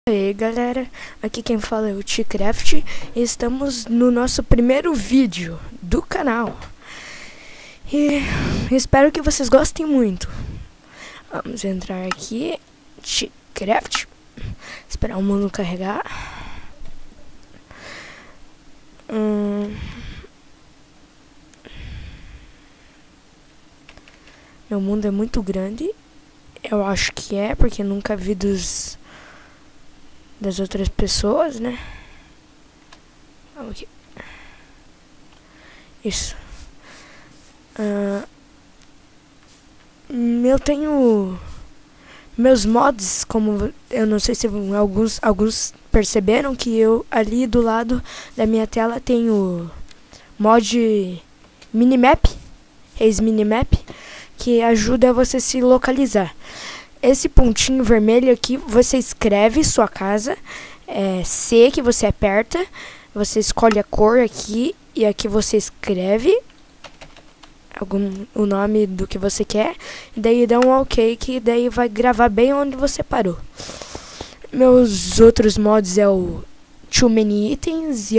E aí galera, aqui quem fala é o T-Craft e estamos no nosso primeiro vídeo do canal e espero que vocês gostem muito. Vamos entrar aqui, T-Craft, esperar o mundo carregar. Meu mundo é muito grande, eu acho que é, porque nunca vi das outras pessoas, né? Vamos aqui. Isso. Eu tenho meus mods, como eu não sei se alguns perceberam que eu ali do lado da minha tela tenho mod minimap, ex-minimap, que ajuda você a se localizar. Esse pontinho vermelho aqui, você escreve sua casa, C que você aperta, você escolhe a cor aqui, e aqui você escreve o nome do que você quer, e daí dá um ok, que daí vai gravar bem onde você parou. Meus outros mods é o Too Many Items,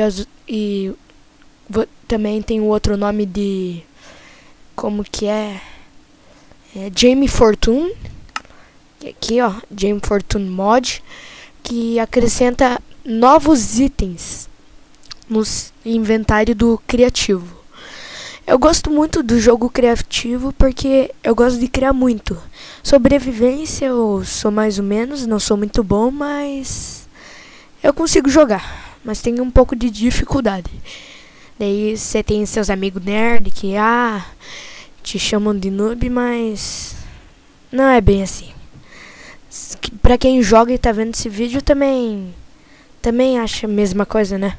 também tem o outro nome de, como que é Jamie Fortune. Aqui ó, Jamie Fortune Mod, que acrescenta novos itens no inventário do criativo. Eu gosto muito do jogo criativo porque eu gosto de criar muito. Sobrevivência eu sou mais ou menos, não sou muito bom, mas eu consigo jogar, mas tenho um pouco de dificuldade. Daí você tem seus amigos nerd que te chamam de noob, mas não é bem assim. Pra quem joga e tá vendo esse vídeo também acha a mesma coisa, né?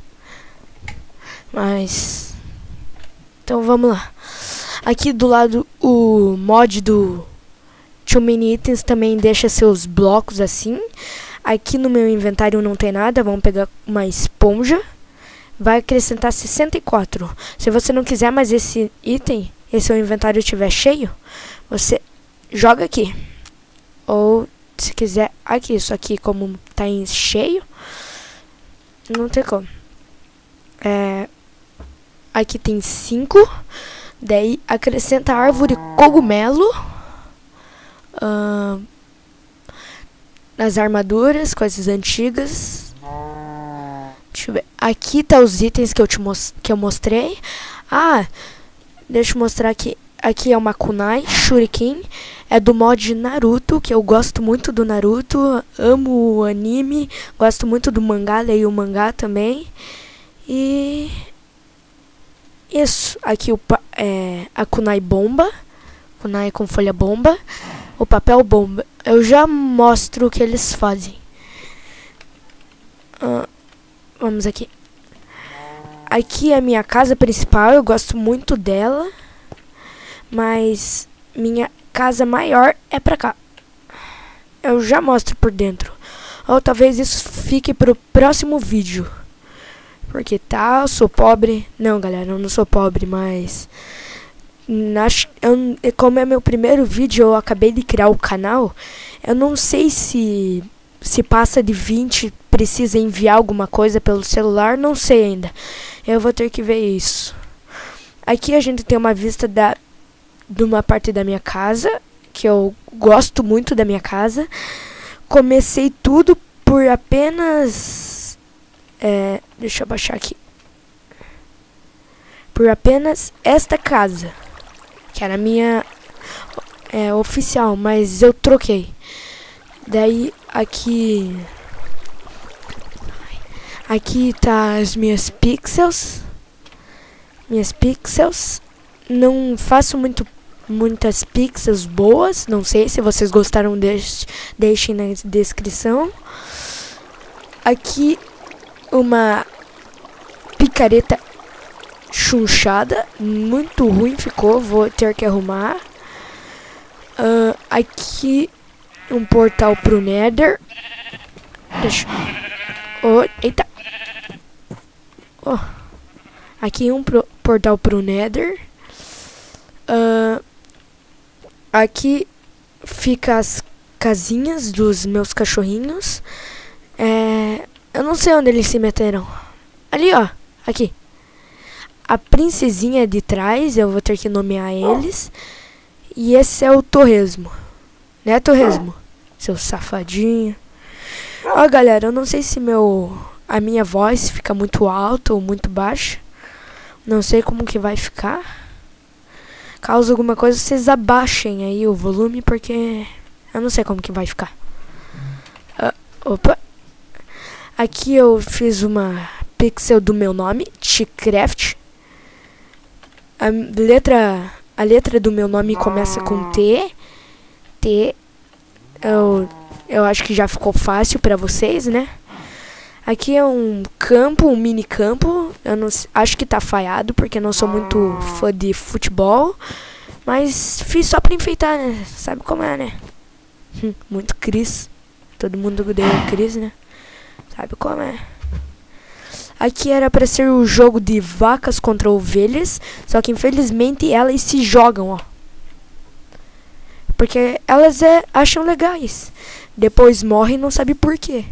Mas então vamos lá. Aqui do lado o mod do Too Many Items também deixa seus blocos assim. Aqui no meu inventário não tem nada, vamos pegar uma esponja. Vai acrescentar 64. Se você não quiser mais esse item, e seu inventário estiver cheio, você joga aqui. Ou se quiser aqui, só que como tá em cheio, não tem como. Aqui tem 5. Daí acrescenta a árvore cogumelo nas armaduras, coisas antigas. Deixa eu ver. Aqui tá os itens que eu mostrei. Deixa eu mostrar aqui. Aqui é uma kunai, shuriken, é do mod Naruto, que eu gosto muito do Naruto, amo o anime, gosto muito do mangá, leio o mangá também. E isso, aqui a kunai bomba, kunai com folha bomba, o papel bomba. Eu já mostro o que eles fazem. Vamos aqui. Aqui é a minha casa principal, eu gosto muito dela. Mas minha casa maior é pra cá. Eu já mostro por dentro. Ou talvez isso fique pro próximo vídeo. Porque eu sou pobre. Não, galera, eu não sou pobre, mas como é meu primeiro vídeo, eu acabei de criar o canal. Eu não sei se passa de 20, precisa enviar alguma coisa pelo celular, não sei ainda. Eu vou ter que ver isso. Aqui a gente tem uma vista de uma parte da minha casa, que eu gosto muito da minha casa. Comecei tudo por apenas deixa eu baixar aqui. Por apenas esta casa, que era minha oficial, mas eu troquei. Daí aqui tá as minhas pixels. Não faço muitas pixels boas. Não sei se vocês gostaram, deixem na descrição. Aqui uma picareta chunchada, muito ruim ficou, vou ter que arrumar. Aqui um portal pro Nether. Eita. Aqui um portal pro Nether. Aqui fica as casinhas dos meus cachorrinhos. não sei onde eles se meteram. Ali, ó. Aqui. A princesinha de trás, eu vou ter que nomear eles. E esse é o Torresmo. Né, Torresmo? Seu safadinho. Ó, galera, eu não sei se a minha voz fica muito alta ou muito baixa. Não sei como que vai ficar. Caso alguma coisa, vocês abaixem aí o volume, porque eu não sei como que vai ficar. Opa. Aqui eu fiz uma pixel do meu nome, Tcraft. A letra do meu nome começa com T. Eu acho que já ficou fácil pra vocês, né? Aqui é um campo, um mini campo. Eu não acho que tá falhado, porque eu não sou muito fã de futebol. Mas fiz só pra enfeitar, né? Sabe como é, né? Muito Cris. Todo mundo odeia o Cris, né? Sabe como é. Aqui era pra ser o jogo de vacas contra ovelhas. Só que infelizmente elas se jogam, ó. Porque elas acham legais. Depois morrem e não sabem por quê.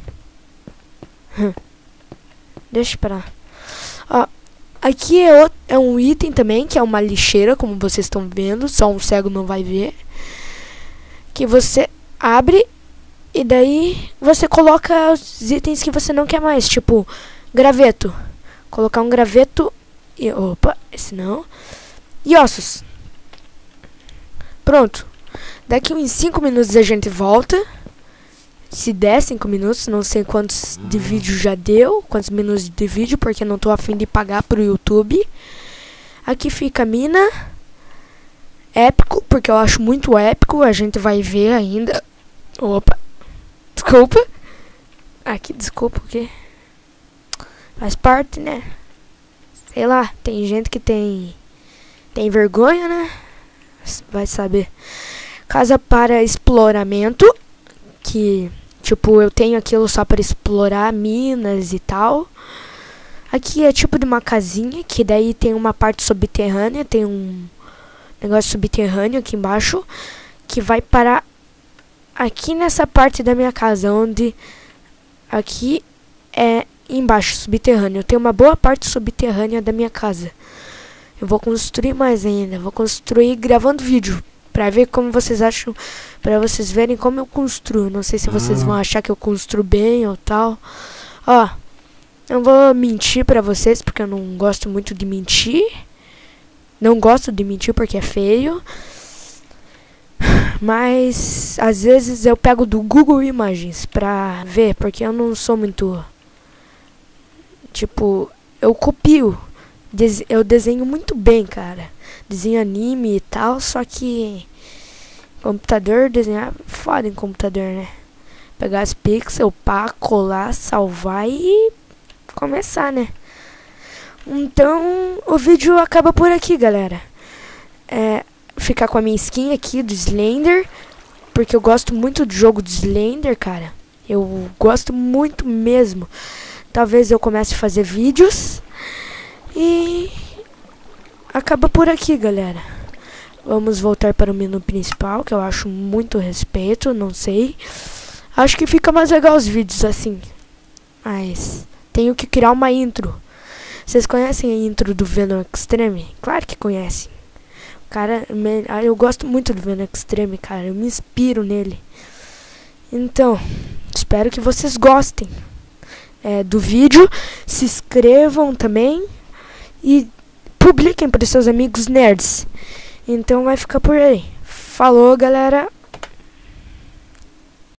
Deixa pra lá. Ó, aqui é um item também, que é uma lixeira, como vocês estão vendo. Só um cego não vai ver. Que você abre e daí você coloca os itens que você não quer mais. Tipo, graveto. Colocar um graveto e... Opa, esse não. E ossos. Pronto. Daqui uns 5 minutos a gente volta. Se der 5 minutos, não sei quantos de vídeo já deu, quantos minutos de vídeo, porque não tô a fim de pagar pro YouTube. Aqui fica a mina. Épico, porque eu acho muito épico, a gente vai ver ainda. Opa, desculpa. Aqui, desculpa o quê? Faz parte, né? Sei lá, tem gente que tem vergonha, né? Vai saber. Casa para exploramento, que... Tipo, eu tenho aquilo só para explorar minas e tal. Aqui é tipo de uma casinha, que daí tem uma parte subterrânea, tem um negócio subterrâneo aqui embaixo, que vai parar aqui nessa parte da minha casa, onde aqui é embaixo, subterrâneo. Tem uma boa parte subterrânea da minha casa. Eu vou construir mais ainda, vou construir gravando vídeo. Pra ver como vocês acham, pra vocês verem como eu construo. Não sei se vocês vão achar que eu construo bem ou tal. Ó, eu vou mentir pra vocês, porque eu não gosto muito de mentir. Não gosto de mentir porque é feio. Mas, às vezes eu pego do Google Imagens pra ver, porque eu não sou muito... Tipo, eu copio. Eu desenho muito bem, cara. Desenho anime e tal, só que computador, desenhar foda em computador, né? Pegar as pixels, pá, colar, salvar e começar, né? Então, o vídeo acaba por aqui, galera. Ficar com a minha skin aqui do Slender, porque eu gosto muito do jogo do Slender, cara. Eu gosto muito mesmo. Talvez eu comece a fazer vídeos e... acaba por aqui, galera. Vamos voltar para o menu principal, que eu acho muito respeito, não sei. Acho que fica mais legal os vídeos assim. Mas tenho que criar uma intro. Vocês conhecem a intro do Venom Extreme? Claro que conhecem. Cara, eu gosto muito do Venom Extreme, cara. Eu me inspiro nele. Então, espero que vocês gostem do vídeo. Se inscrevam também. E publiquem para os seus amigos nerds. Então vai ficar por aí. Falou, galera.